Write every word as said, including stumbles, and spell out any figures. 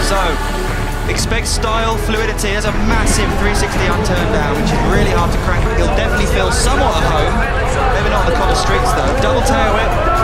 So, expect style, fluidity. There's a massive three sixty unturned down, which is really hard to crank. He'll definitely feel somewhat at home. Maybe not on the cobble streets though. Double tail whip.